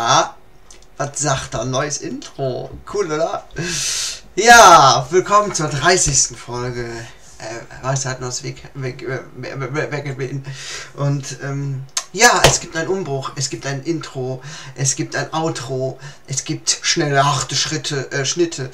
Na, was sagt er? Neues Intro. Cool, oder? Ja, willkommen zur 30. Folge. Weisheiten aus Weg. Und ja, es gibt einen Umbruch, es gibt ein Intro, es gibt ein Outro, es gibt schnelle, harte Schnitte.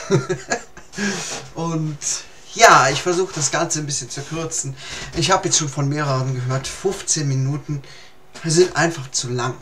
Und ja, ich versuche das Ganze ein bisschen zu kürzen. Ich habe jetzt schon von mehreren gehört, 15 Minuten sind einfach zu lang.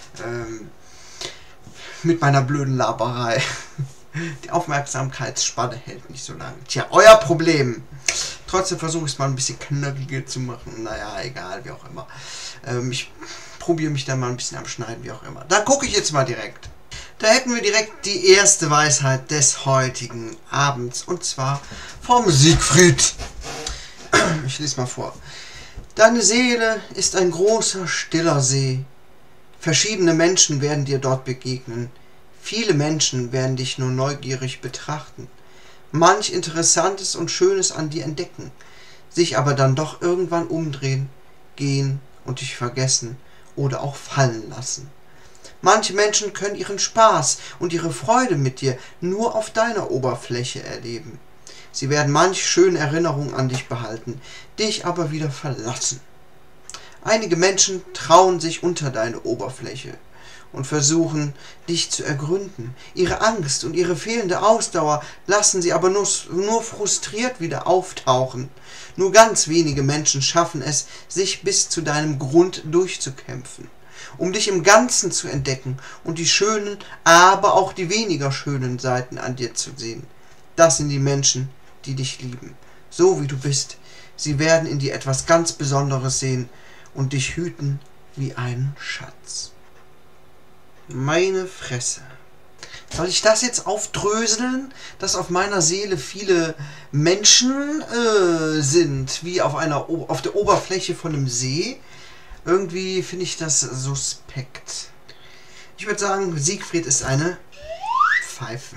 Mit meiner blöden Laberei. Die Aufmerksamkeitsspanne hält nicht so lange. Tja, euer Problem. Trotzdem versuche ich es mal ein bisschen knackiger zu machen. Naja, egal, wie auch immer. Ich probiere mich dann mal ein bisschen am Schneiden, wie auch immer. Dann gucke ich jetzt mal direkt. Da hätten wir direkt die erste Weisheit des heutigen Abends. Und zwar vom Siegfried. Ich lese mal vor. Deine Seele ist ein großer, stiller See. Verschiedene Menschen werden dir dort begegnen. Viele Menschen werden dich nur neugierig betrachten. Manch Interessantes und Schönes an dir entdecken, sich aber dann doch irgendwann umdrehen, gehen und dich vergessen oder auch fallen lassen. Manche Menschen können ihren Spaß und ihre Freude mit dir nur auf deiner Oberfläche erleben. Sie werden manch schöne Erinnerung an dich behalten, dich aber wieder verlassen. Einige Menschen trauen sich unter deine Oberfläche und versuchen, dich zu ergründen. Ihre Angst und ihre fehlende Ausdauer lassen sie aber nur frustriert wieder auftauchen. Nur ganz wenige Menschen schaffen es, sich bis zu deinem Grund durchzukämpfen, um dich im Ganzen zu entdecken und die schönen, aber auch die weniger schönen Seiten an dir zu sehen. Das sind die Menschen, die dich lieben, so wie du bist. Sie werden in dir etwas ganz Besonderes sehen und dich hüten wie einen Schatz. Meine Fresse. Soll ich das jetzt aufdröseln, dass auf meiner Seele viele Menschen sind, wie auf der Oberfläche von einem See? Irgendwie finde ich das suspekt. Ich würde sagen, Siegfried ist eine Pfeife.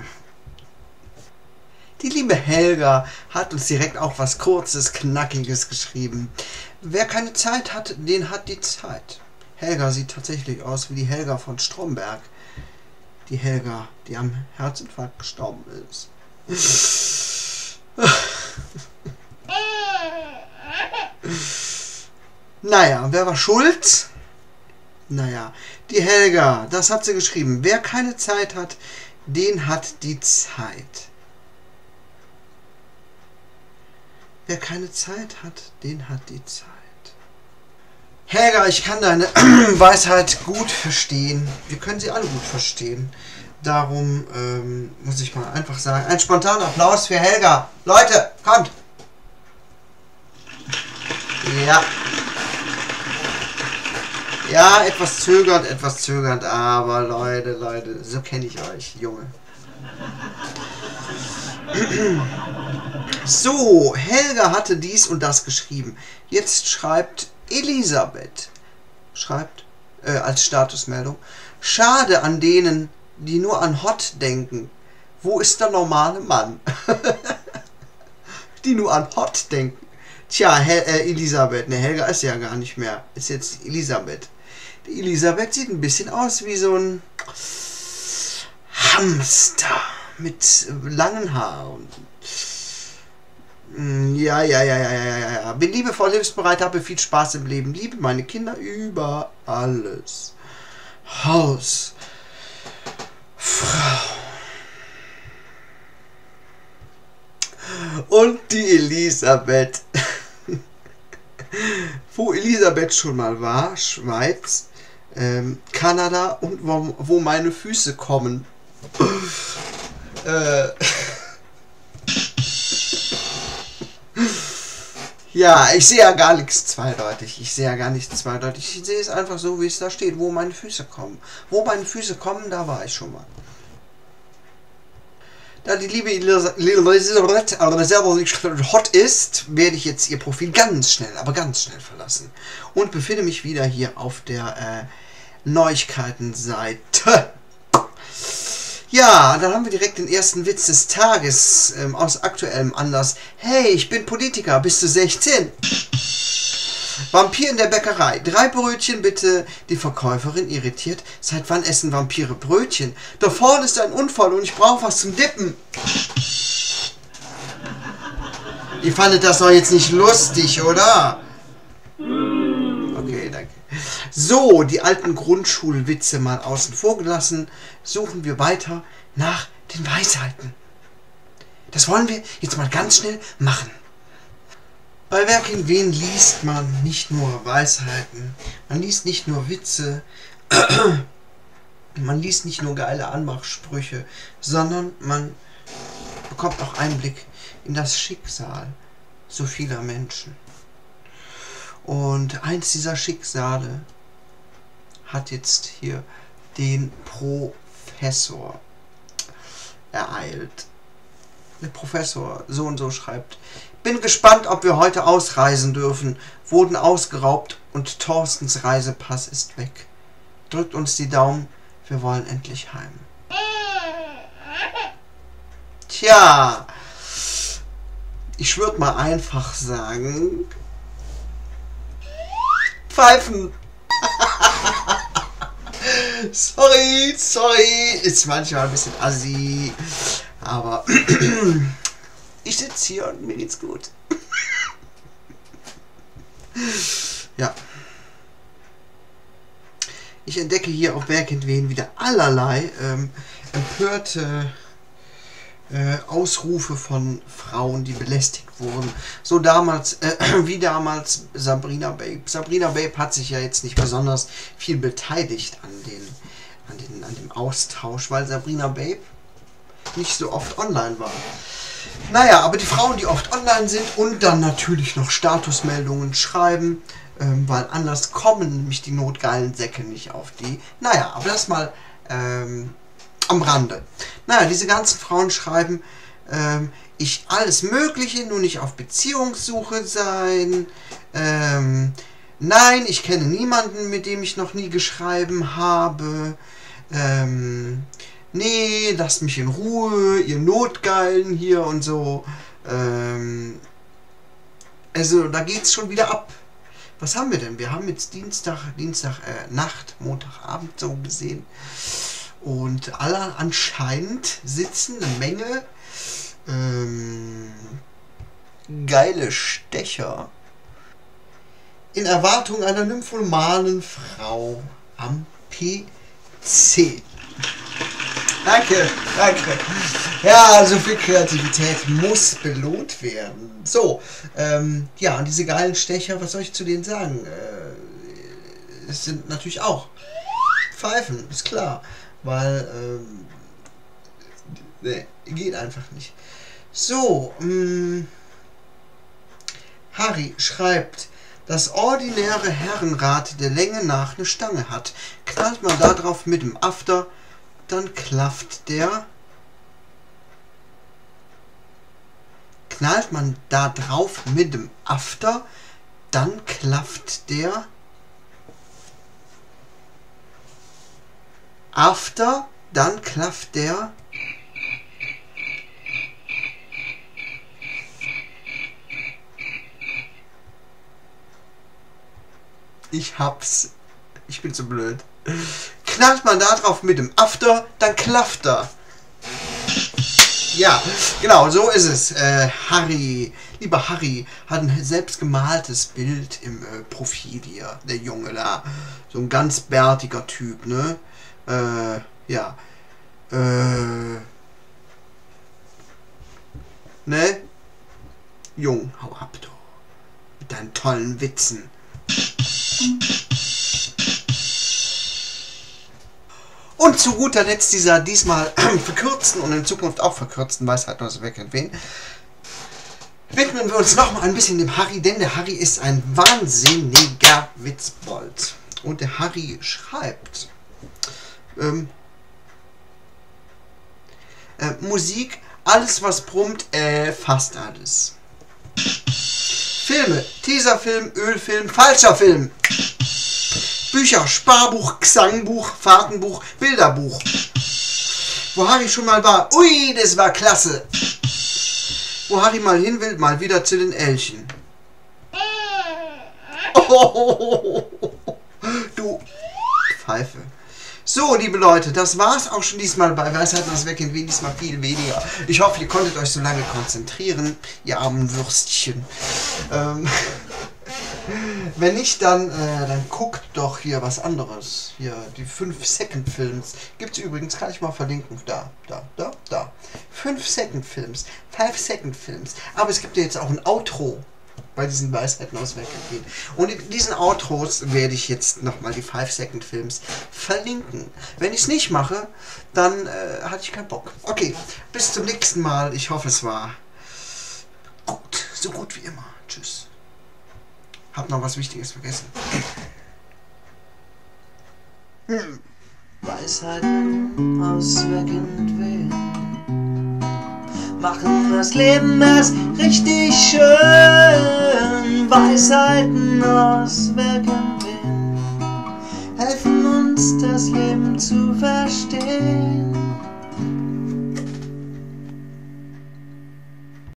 Die liebe Helga hat uns direkt auch was Kurzes, Knackiges geschrieben. Wer keine Zeit hat, den hat die Zeit. Helga sieht tatsächlich aus wie die Helga von Stromberg. Die Helga, die am Herzinfarkt gestorben ist. Naja, wer war schuld? Naja, die Helga, das hat sie geschrieben. Wer keine Zeit hat, den hat die Zeit. Wer keine Zeit hat, den hat die Zeit. Helga, ich kann deine Weisheit gut verstehen. Wir können sie alle gut verstehen. Darum muss ich mal einfach sagen, ein spontaner Applaus für Helga. Leute, kommt! Ja. Ja, etwas zögernd, aber Leute, so kenne ich euch, Junge. So, Helga hatte dies und das geschrieben. Jetzt schreibt Elisabeth, als Statusmeldung, schade an denen, die nur an Hot denken. Wo ist der normale Mann? Die nur an Hot denken. Tja, Elisabeth, ne, Helga ist ja gar nicht mehr, ist jetzt Elisabeth. Die Elisabeth sieht ein bisschen aus wie so ein Hamster mit langen Haaren. Ja. Bin liebevoll, hilfsbereit, habe viel Spaß im Leben, liebe meine Kinder über alles. Haus. Frau. Und die Elisabeth. Wo Elisabeth schon mal war, Schweiz, Kanada und wo meine Füße kommen. Ja, ich sehe ja gar nichts zweideutig. Ich sehe es einfach so, wie es da steht, wo meine Füße kommen. Wo meine Füße kommen, da war ich schon mal. Da die liebe Elisabeth aber selber nicht hot ist, werde ich jetzt ihr Profil ganz schnell verlassen. Und befinde mich wieder hier auf der Neuigkeitenseite. Ja, dann haben wir direkt den ersten Witz des Tages aus aktuellem Anlass. Hey, ich bin Politiker, bist du 16? Vampir in der Bäckerei. 3 Brötchen bitte. Die Verkäuferin irritiert. Seit wann essen Vampire Brötchen? Da vorne ist ein Unfall und ich brauche was zum Dippen. Ihr fandet das doch jetzt nicht lustig, oder? Okay, danke. So, die alten Grundschulwitze mal außen vor gelassen. Suchen wir weiter nach den Weisheiten. Das wollen wir jetzt mal ganz schnell machen. Bei Werk in Wen liest man nicht nur Weisheiten, man liest nicht nur Witze, man liest nicht nur geile Anmachsprüche, sondern man bekommt auch Einblick in das Schicksal so vieler Menschen. Und eins dieser Schicksale hat jetzt hier den Professor ereilt. Der Professor so und so schreibt: Bin gespannt, ob wir heute ausreisen dürfen. Wurden ausgeraubt und Thorstens Reisepass ist weg. Drückt uns die Daumen, wir wollen endlich heim. Tja, ich würde mal einfach sagen, pfeifen. Sorry, ist manchmal ein bisschen assi, aber ich sitze hier und mir geht's gut. Ja. Ich entdecke hier auf Werk in Wen wieder allerlei empörte Ausrufe von Frauen, die belästigt wurden. So damals, wie damals Sabrina Babe. Sabrina Babe hat sich ja jetzt nicht besonders viel beteiligt an dem Austausch, weil Sabrina Babe nicht so oft online war. Naja, aber die Frauen, die oft online sind und dann natürlich noch Statusmeldungen schreiben, weil anders kommen nämlich die notgeilen Säcke nicht auf die. Naja, aber das mal am Rande. Naja, diese ganzen Frauen schreiben, ich alles Mögliche, nur nicht auf Beziehungssuche sein. Nein, ich kenne niemanden, mit dem ich noch nie geschrieben habe. Nee, lasst mich in Ruhe, ihr Notgeilen hier und so. Also, da geht's schon wieder ab. Was haben wir denn? Wir haben jetzt Dienstag Nacht, Montagabend so gesehen. Und alle anscheinend sitzen eine Menge geile Stecher in Erwartung einer nymphomanen Frau am PC. Danke. Ja, so viel Kreativität muss belohnt werden. So, ja, und diese geilen Stecher, was soll ich zu denen sagen? Es sind natürlich auch Pfeifen, ist klar. Weil, nee, geht einfach nicht. So, Harry schreibt, das ordinäre Herrenrad der Länge nach eine Stange hat. Knallt man da drauf mit dem After, dann klafft der. Knallt man da drauf mit dem After, dann klafft der After, dann klafft der Ich hab's. Ich bin zu blöd. Knallt man da drauf mit dem After, dann klafft er. Ja, genau, so ist es. Harry, lieber Harry, hat ein selbstgemaltes Bild im Profil hier. Der Junge da. So ein ganz bärtiger Typ, ne? Ja. Ne? Jung, hau ab, du. Mit deinen tollen Witzen. Und zu guter Letzt dieser diesmal verkürzten und in Zukunft auch verkürzten Weisheiten aus Werk in Wen widmen wir uns nochmal ein bisschen dem Harry, denn der Harry ist ein wahnsinniger Witzbold. Und der Harry schreibt Musik, alles was brummt, fast alles. Filme, Teaserfilm, Ölfilm, falscher Film. Bücher, Sparbuch, Gesangbuch, Fahrtenbuch, Bilderbuch. Wo Harry schon mal war, ui, das war klasse. Wo Harry mal hin will, mal wieder zu den Elchen. Oh, du Pfeife. So, liebe Leute, das war's auch schon diesmal bei Weisheiten aus Wecken, diesmal viel weniger. Ich hoffe, ihr konntet euch so lange konzentrieren, ihr armen Würstchen. Wenn nicht, dann guckt doch hier was anderes. Hier, die 5-Second-Films. Gibt's übrigens, kann ich mal verlinken. Da. 5-Second-Films. 5-Second-Films. Aber es gibt ja jetzt auch ein Outro bei diesen Weisheiten aus Wecken. Und in diesen Outros werde ich jetzt nochmal die 5-Second-Films verlinken. Wenn ich es nicht mache, dann hatte ich keinen Bock. Okay, bis zum nächsten Mal. Ich hoffe, es war gut. So gut wie immer. Tschüss. Hab noch was Wichtiges vergessen. Weisheiten aus Wecken machen das Leben erst richtig schön. Weisheiten aus Wecken helfen uns, das Leben zu verstehen.